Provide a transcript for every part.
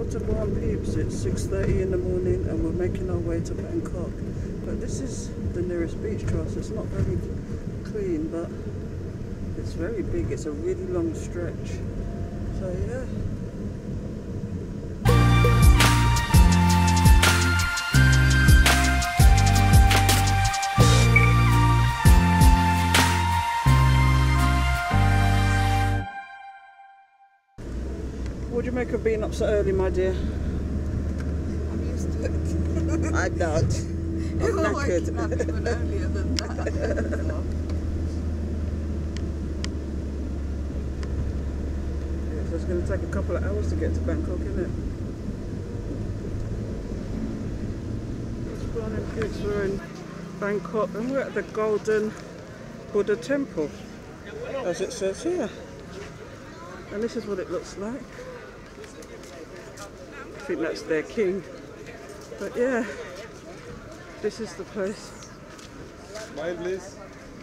Bottom One peeps, it's 6:30 in the morning and we're making our way to Bangkok. But this is the nearest beach to us. It's not very clean, but it's very big. It's a really long stretch. So yeah. What do you make of being up so early, my dear? I'm used to it. I don't. I'm knackered. Waking up even earlier than that. Yeah, so it's going to take a couple of hours to get to Bangkok, isn't it? It's morning, kids. We're in Bangkok and we're at the Golden Buddha Temple, as it says here. And this is what it looks like. I think that's their king. But yeah, this is the place. Smile, please.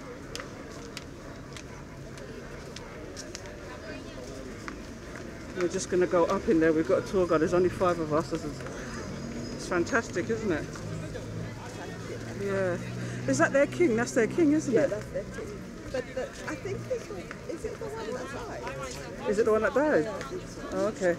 We're just going to go up in there. We've got a tour guide. There's only 5 of us. It's fantastic, isn't it? Yeah. Is that their king? That's their king, isn't it? Yeah, that's their king. But I think this one, is it the one that died? Is it the one that died? Yeah, I think so. Oh, okay.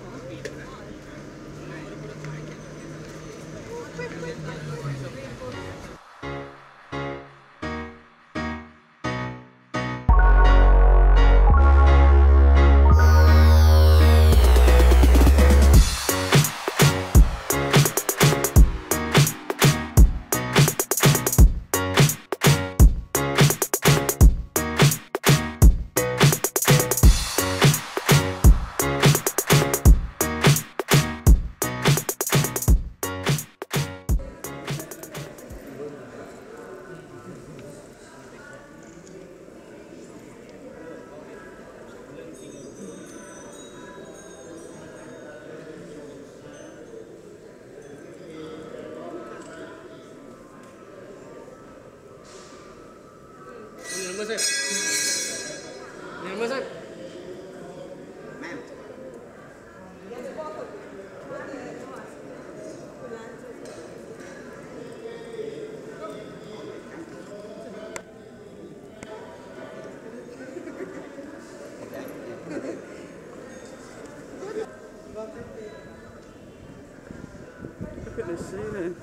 Look at this ceiling.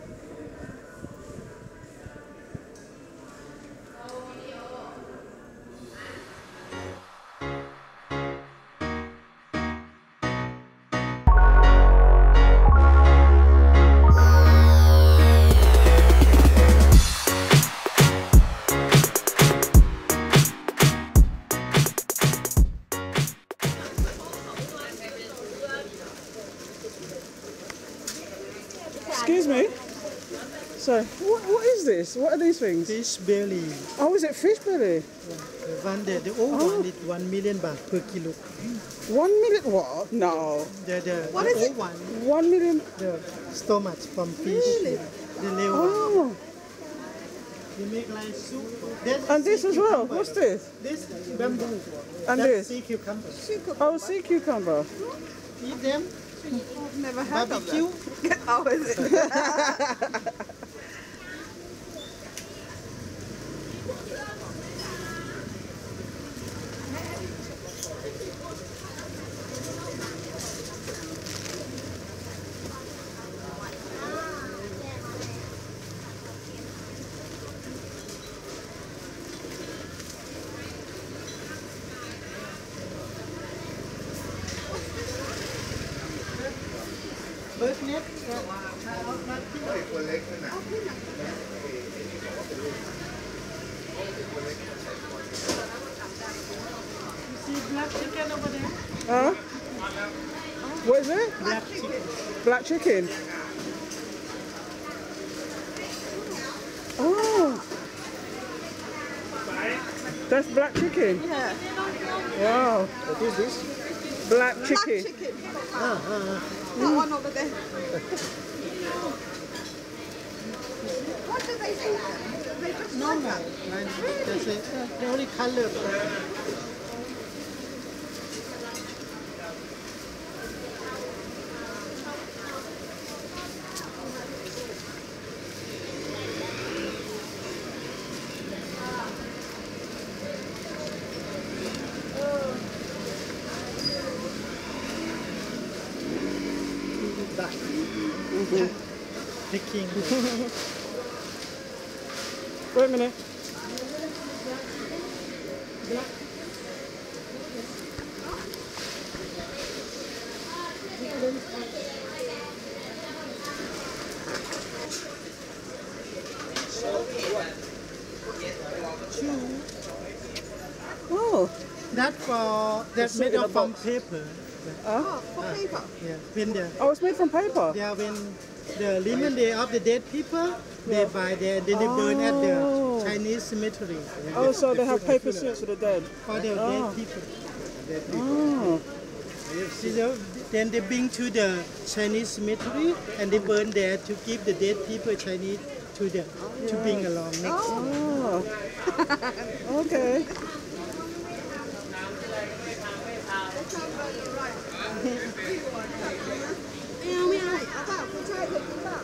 Excuse me. So, what is this? What are these things? Fish belly. Oh, is it fish belly? The old one is 1 million baht per kilo. 1 million? What? No. The What is old it? one, 1 million? the stomach from fish. Really? The liver. Oh. They make like soup. That's And this sea as well. cucumber. What's this? This bamboo. And That's this? sea cucumber. Oh, sea cucumber. Eat them. I've never heard of Barbecue. them. Oh, is it? Bird net. You see black chicken over there? Huh? What is it? Black chicken. Black chicken. Oh. That's black chicken. Yeah. Wow. What is this? Black Black chicken. chicken. Ah. That one over there. What do they do? They just Normal. like that. That's it. The only color. Picking. Wait a minute. Oh, That for that's It's made in a of from box. paper. Oh, for paper. Yeah, when oh, it's made from paper. when the linen day of the dead people, they buy there, then they burn at Oh. the Chinese cemetery. Oh, so they have paper suits for the dead. For the dead people. Oh, So then they bring to the Chinese cemetery and they burn there to give the dead people Chinese to bring along next. oh. Okay. Meow meow. เอาเปล่าคุณชายเคยกินเปล่า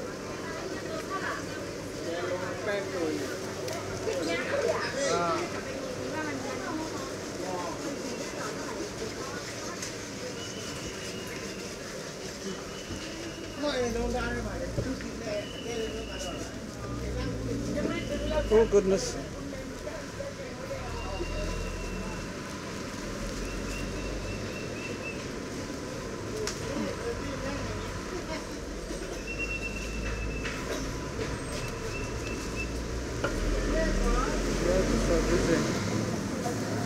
Oh goodness. Yeah, it's so busy.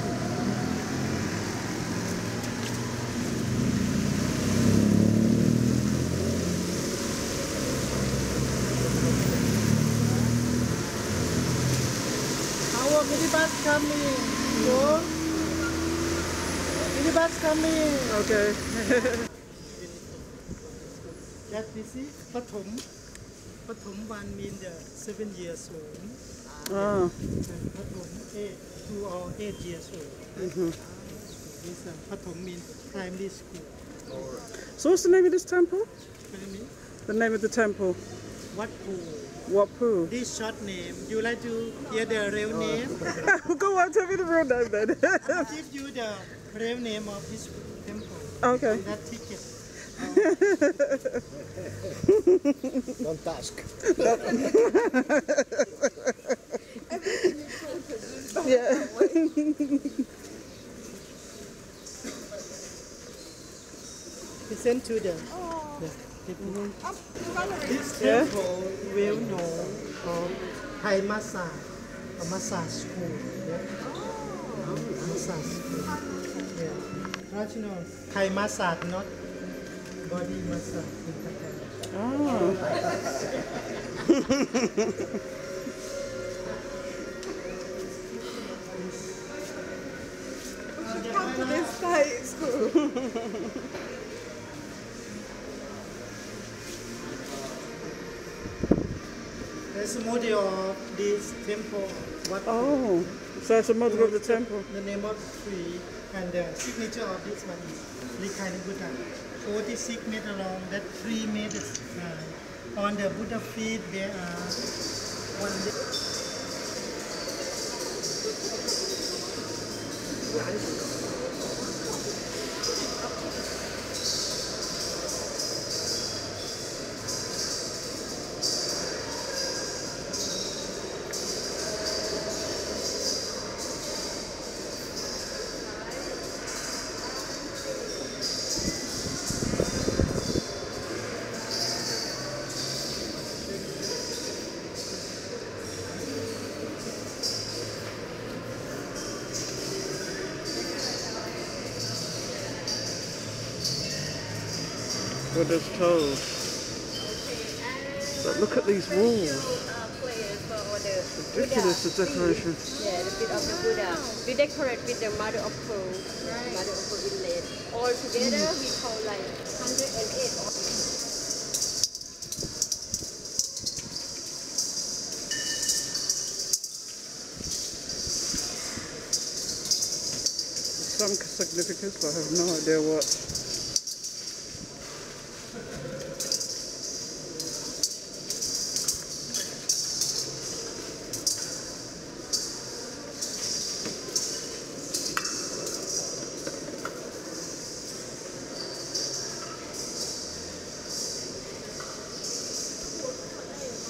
Our minibus coming. Go. Minibus coming. Okay. That you see, Pathom one mean the 7 years old. Oh. And Pathom 2 or 8 years old. This Pathom means primary school. So what's the name of this temple? What do you mean? The name of the temple? What pool? Wapu. This short name. You like to hear the real name? Go on, tell me the real name then. I'll give you the real name of this temple. Okay. On that ticket. Don't ask. Yeah. Listen to the people. This temple well known for Thai massage, a massage school. Massage school. Yeah. Traditional Thai massage, not body massage in Japan. Oh. Come to this Thai school. There's a model of this temple. What Oh. So that's the mother of the temple. The name of the tree and the signature of this one is Likhaina Buddha. 46 meters long, that 3 meters high. On the Buddha feet there are one. Buddha's toes. But look at these walls. Ridiculous, the decoration. Yeah, the bit of the Buddha. We decorate with the mother of pearl, mother of pearl inlaid. All together we call like 108. Some significance, but I have no idea what.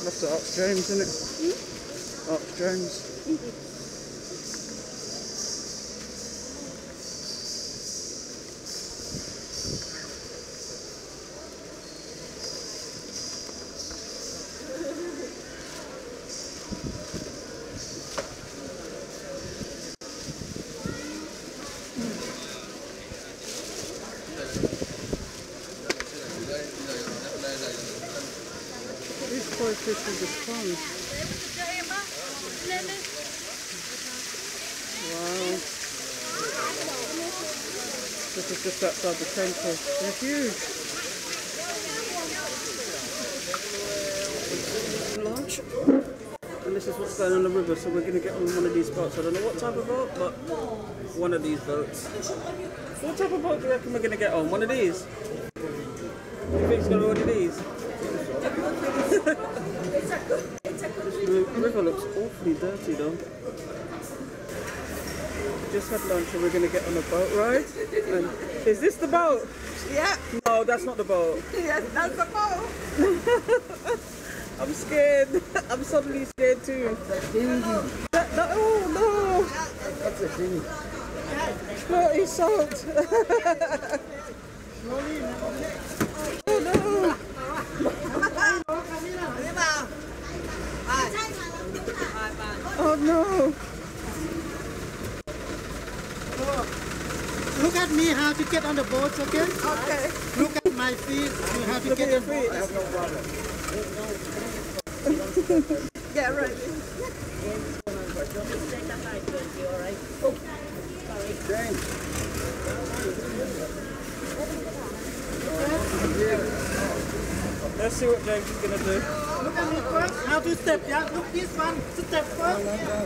That's the Ox James, isn't it? Ox James. These koi fish are just fun. Wow. This is just outside the temple. They're huge. Large. And this is what's going on the river, so we're going to get on one of these boats. I don't know what type of boat, but one of these boats. What type of boat do you reckon we're going to get on? One of these? You think it's going to be one of these? The river looks awfully dirty though. Just had lunch and we're going to get on a boat ride. And is this the boat? Yeah. No, that's not the boat. Yes, that's the boat. I'm scared. I'm suddenly scared too. Oh no! That's a thing. No, he's soaked. Oh no! Oh no! Look at me how to get on the boat, okay? Okay. Look at my feet. You have to Look get at your on the boat. I have no problem. Get ready. James. Let's see what James is gonna do. Look at me first. How to step, yeah? Look this one. Step first.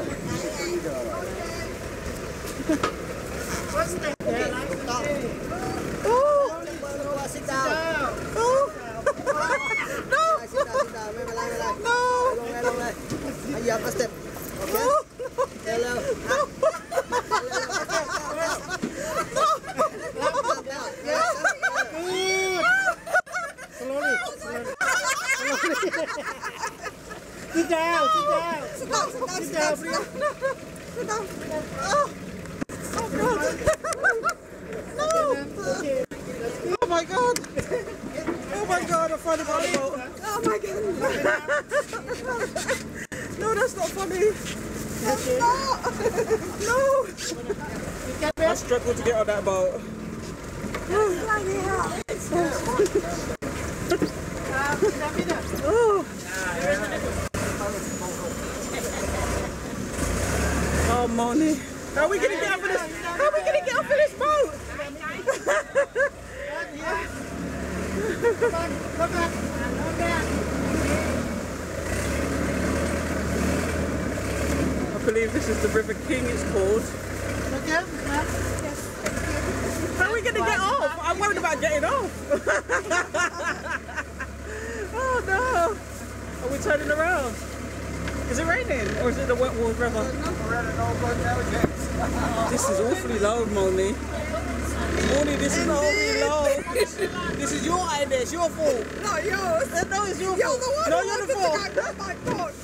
First step. Yeah, like that. Oh! Sit down. Oh! No! Sit down. No! You have a step. Okay? No! Hello. Slowly. Slowly. Sit down. Sit down. Sit down, sit down, Sit sit down, down, please. sit down. Oh, oh God. No. Okay. Oh my god! Oh my god, I'm funny about the boat. Oh my God. No, that's not funny. No! I struggled to get on that boat. Oh. Oh, Moni. How are we gonna get off of this? How are we gonna get off of this boat? I believe this is the River King, it's called. How are we going to get off? I'm worried about getting off. Oh no. Are we turning around? Is it raining or is it the Wentworth River? This is awfully loud, Moni. Moni, this is awfully loud. This is your idea, it's your fault. Not yours. No, it's your You're fault. the one No, who you're the wanted fault. to go down my boat.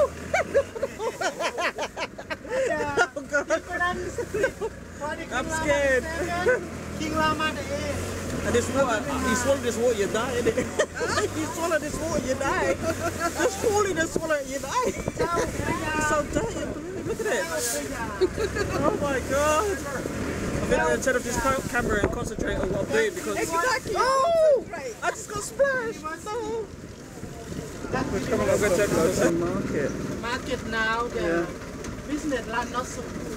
Oh God. I'm scared. King Lama the And this water, you swallow this water, you die, innit? You swallow this water, you die. Just swallow this water, you die. It's so dirty, look at it. Oh my God. I think I'm going to turn off this camera and concentrate on what I'm doing because... Exactly. Oh! Right. I just got splashed. No. We're coming up to the market. market now, the business land not so good.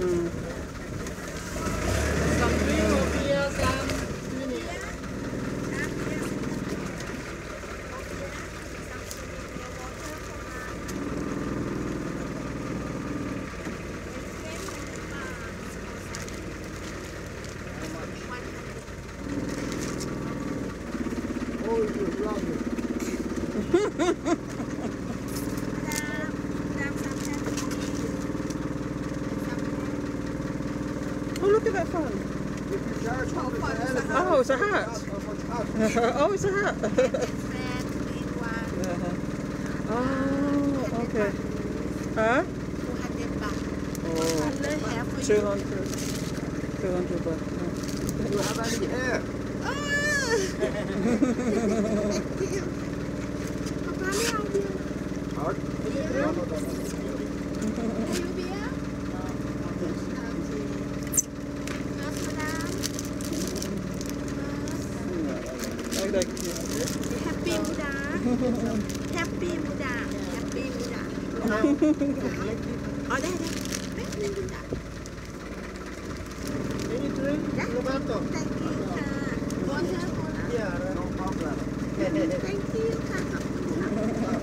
Some drink over here, some mini. Oh, you're wrong. Oh, look at that fun. Oh, it's a hat. Oh, it's a hat. Oh, okay. Huh? 200 baht. Oh, They have for you. 200. 200 baht. You have any hair? Ah! Thank you. Papaไม่เอาเบียร์ Art? No, no, no, no. อายุเบียร์โอเคครับมาดาม Like that. Happy Muda Happy Muda Happy Muda อ๋อได้แป๊บนึงจ้ะ Any drink? Roberto? Thank you ค่ะ Water Yeah, right. No problem. Thank you ค่ะขอบคุณค่ะ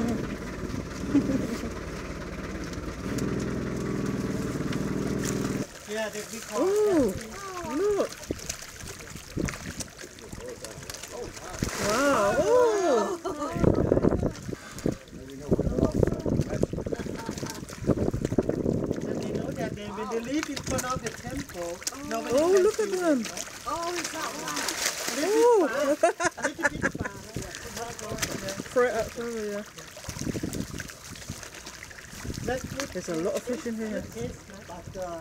Yeah, that we call. Oh, look. Wow. Oh. And you know that when they leave in front of the temple, nobody Oh, can look see at them. Oh it's not one Oh. Little bit far. Throw it out further, yeah. That's good. There's a lot of fish in here. Taste, no?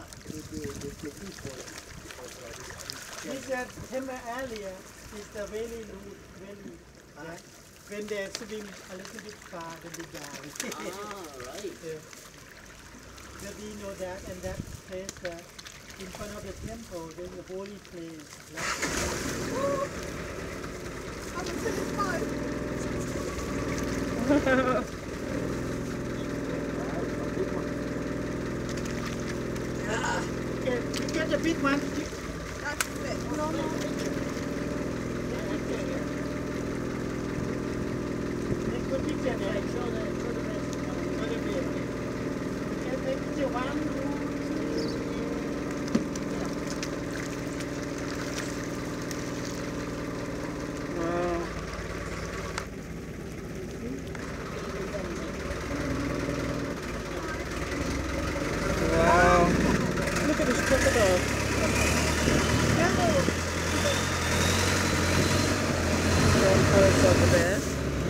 This temple area is the very loose, very yeah. When they swim a little bit far, then they die. Right. Yeah. So we know that, and that place in front of the temple, there's a holy place. I'm a silly You get the big one. That's it no more Take good picture there. Show the rest. Show the beer. You can take picture 1, 2, 3. Wow. Wow. Look at this crocodile. Palace over there.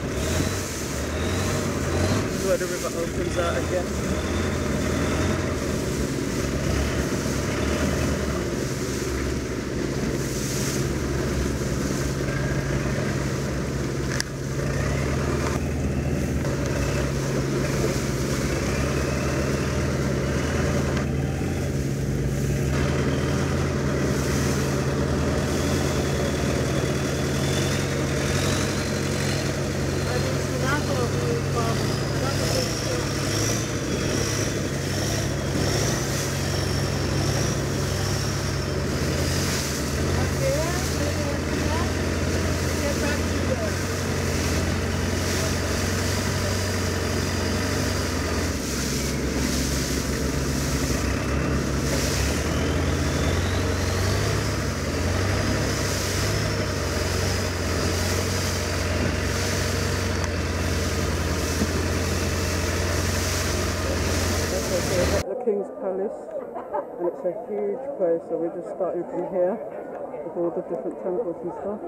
Where the river opens out again. The King's Palace, and it's a huge place, so we're just starting from here with all the different temples and stuff.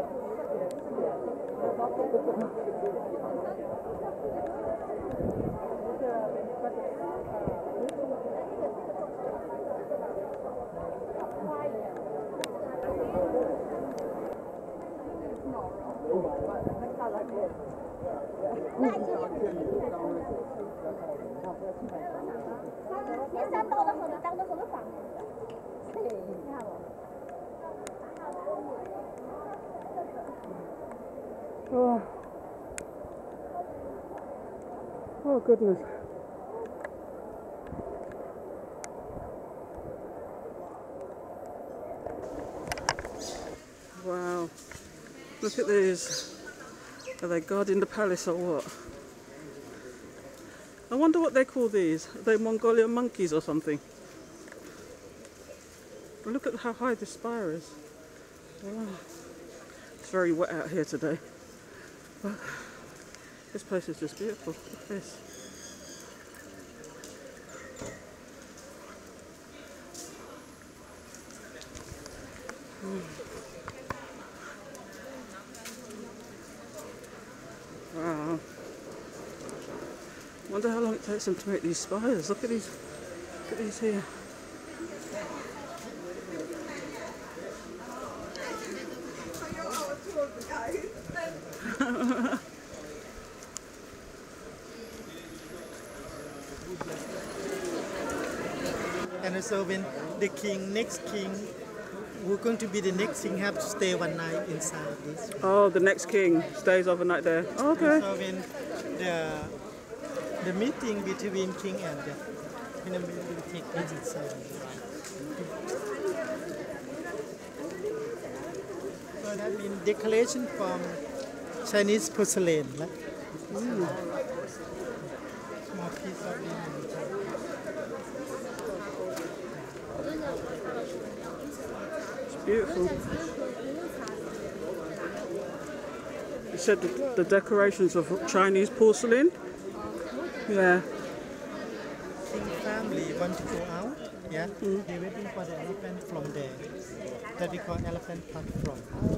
Oh. Oh goodness. Wow. Look at these. Are they guarding the palace or what? I wonder what they call these. Are they Mongolian monkeys or something? Look at how high this spire is. Wow. It's very wet out here today. But this place is just beautiful. Look at this. Wow. Wonder how long it takes them to make these spires. Look at these here. And also when the next king, who's going to be the next king, have to stay one night inside this. Oh, the next king stays overnight there. Oh, okay. So when the meeting between king and the queen will take place inside. So that means decoration from Chinese porcelain. Right? Small piece of it. Beautiful. You said the decorations of Chinese porcelain? Yeah. King family want to go out, yeah? They're waiting for the elephant from there. That we call elephant platform.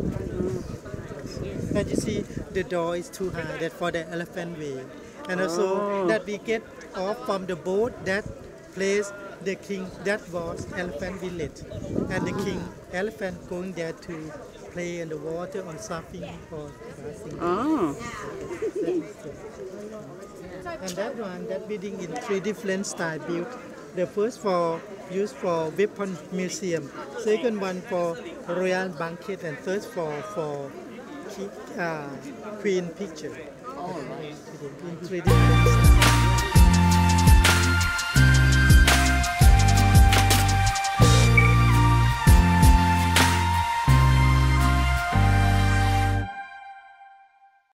That you see the door is too high, that for the elephant way. And also that we get off from the boat, that place the king, that was elephant village. And the king elephant going there to play in the water or surfing or dancing. Oh. And that one, that building in 3 different style built. The first for used for weapon museum, second one for royal banquet, and third for queen picture. In 3 different styles.